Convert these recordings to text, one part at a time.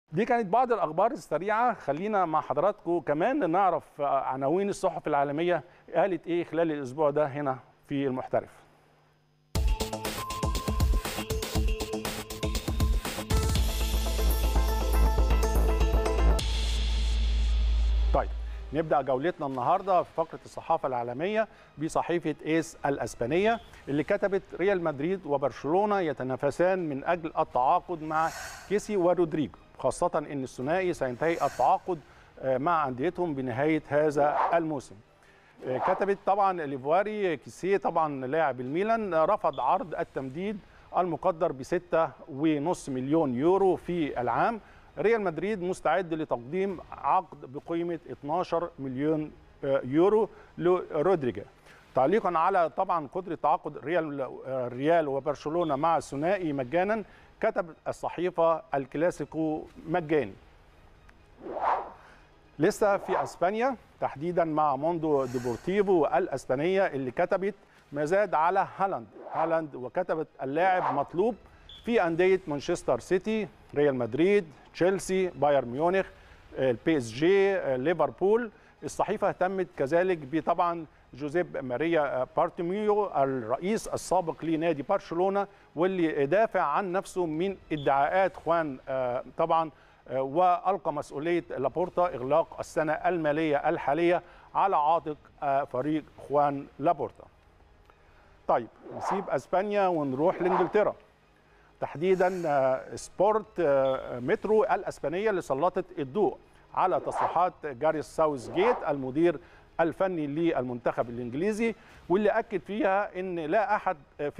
دي كانت بعض الأخبار السريعة. خلينا مع حضراتكم كمان نعرف عناوين الصحف العالمية قالت إيه خلال الأسبوع ده هنا في المحترف. طيب نبدأ جولتنا النهاردة في فقرة الصحافة العالمية بصحيفة إيس الأسبانية اللي كتبت ريال مدريد وبرشلونة يتنافسان من أجل التعاقد مع كيسي ورودريجو، خاصة أن الثنائي سينتهي التعاقد مع أنديتهم بنهاية هذا الموسم. كتبت طبعا ليفواري كيسي طبعا لاعب الميلان رفض عرض التمديد المقدر ب6.5 مليون يورو في العام. ريال مدريد مستعد لتقديم عقد بقيمة 12 مليون يورو لرودريجو. تعليقا على طبعا قدرة تعاقد ريال وبرشلونة مع الثنائي مجانا، كتب الصحيفة الكلاسيكو مجاني. لسه في اسبانيا تحديدا مع موندو ديبورتيفو الاسبانيه اللي كتبت ما زاد على هالاند وكتبت اللاعب مطلوب في انديه مانشستر سيتي، ريال مدريد، تشيلسي، بايرن ميونخ، البي اس جي، ليفربول. الصحيفه اهتمت كذلك بطبعا جوزيب ماريا بارتيميو الرئيس السابق لنادي برشلونه واللي دافع عن نفسه من ادعاءات خوان طبعا، وألقى مسؤولية لابورتا إغلاق السنة المالية الحالية على عاتق فريق خوان لابورتا. طيب نسيب أسبانيا ونروح لإنجلترا، تحديدا سبورت مترو الأسبانية اللي سلطت الضوء على تصريحات جاريث ساوث جيت المدير الفني للمنتخب الإنجليزي، واللي أكد فيها أن لا أحد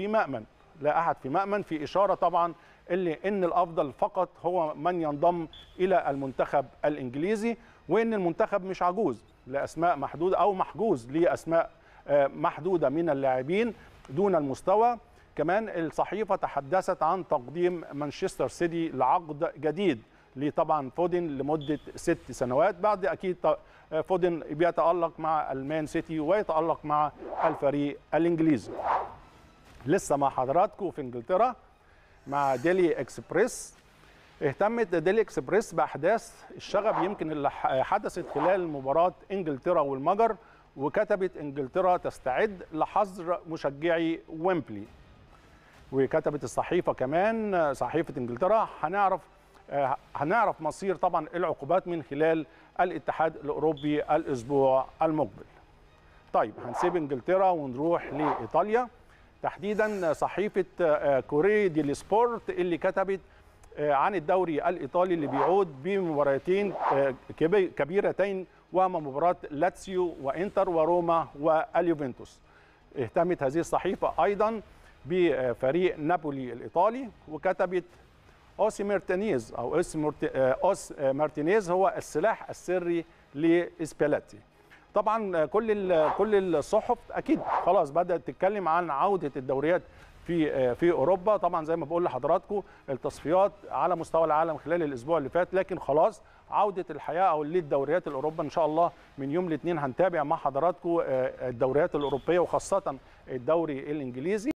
في مأمن في إشارة طبعا ان الافضل فقط هو من ينضم الى المنتخب الانجليزي، وان المنتخب مش عجوز لاسماء محدوده او محجوز لاسماء محدوده من اللاعبين دون المستوى. كمان الصحيفه تحدثت عن تقديم مانشستر سيتي لعقد جديد لطبعا فودن لمده 6 سنوات، بعد اكيد فودن بيتالق مع المان سيتي ويتالق مع الفريق الانجليزي. لسه مع حضراتكم في انجلترا مع ديلي اكسبريس. اهتمت ديلي اكسبريس باحداث الشغب يمكن اللي حدثت خلال مباراه انجلترا والمجر، وكتبت انجلترا تستعد لحظر مشجعي ويمبلي. وكتبت الصحيفه كمان صحيفه انجلترا هنعرف مصير طبعا العقوبات من خلال الاتحاد الاوروبي الاسبوع المقبل. طيب هنسيب انجلترا ونروح لايطاليا، تحديدا صحيفة كوري دي سبورت اللي كتبت عن الدوري الإيطالي اللي بيعود بمباراتين كبيرتين، وهما مباراة لاتسيو وإنتر وروما واليوفنتوس. اهتمت هذه الصحيفة أيضا بفريق نابولي الإيطالي، وكتبت أوس مارتينيز هو السلاح السري لإسبالاتي. طبعا كل الصحف اكيد خلاص بدات تتكلم عن عوده الدوريات في اوروبا. طبعا زي ما بقول لحضراتكم التصفيات على مستوى العالم خلال الاسبوع اللي فات، لكن خلاص عوده الحياه او للدوريات الاوروبا ان شاء الله من يوم الاثنين هنتابع مع حضراتكم الدوريات الاوروبيه وخاصه الدوري الانجليزي.